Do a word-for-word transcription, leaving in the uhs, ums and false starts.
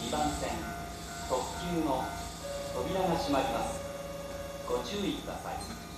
にばん線特急の扉が閉まります。ご注意ください。